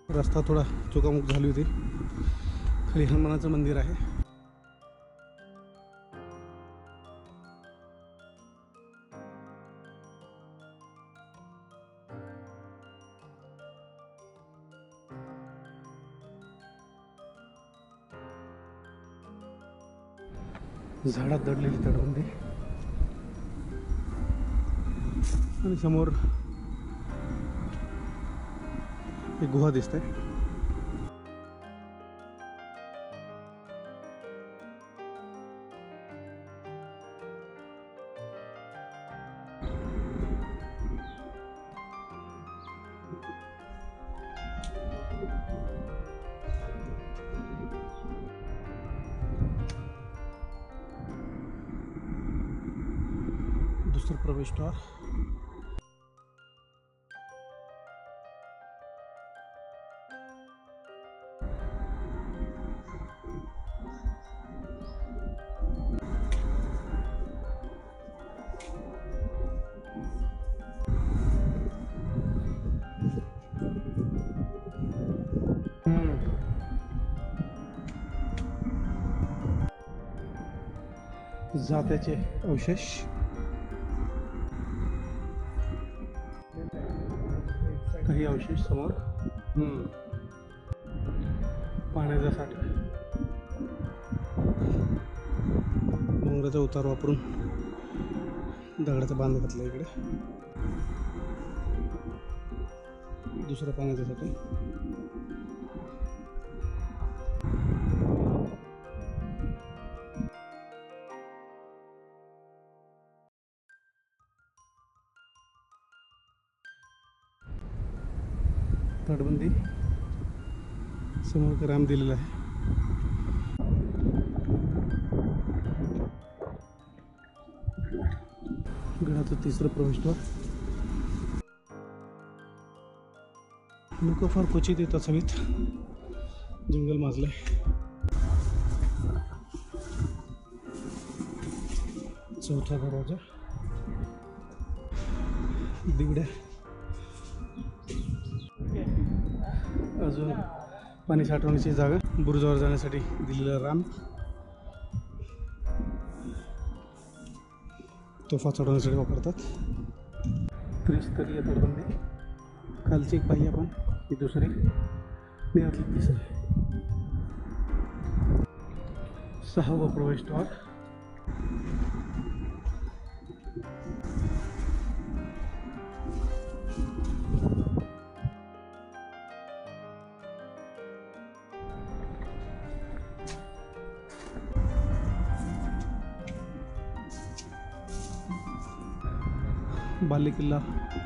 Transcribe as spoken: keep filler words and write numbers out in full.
रस्ता थोडा चुकामुक झाली होती. खाली हनुमानाचं मंदिर आहे. झाडात दडलेली तटबंदी आणि समोर एक गुहा दिसते. दुसरं प्रवेशद्वार. जात्याचे अवशेष. काही अवशेष समोर. पाण्याचा साठा. डोंगराचा उतार वापरून दगडाचा बांध घातला इकडे. दुसरा पाण्याचा साठा. तटबंदी. समोर राम दिलेला आहे. गडाचं तिसरं प्रवेशद्वार. लोक फार क्वचित येतात. सगळीत जंगल माजलंय. चौथा दरवाजा. दिवड्या. अजून पाणी साठवण्याची जागा. बुरुजावर जाण्यासाठी दिलेला राम. तोफा चढवण्यासाठी वापरतात. त्रिस्तरीय तटबंदी. खालची एक पाहिजे आपण. ही दुसरी आणि यातली तिसरी. सहावा प्रवेशद्वार. बालेकिल्ला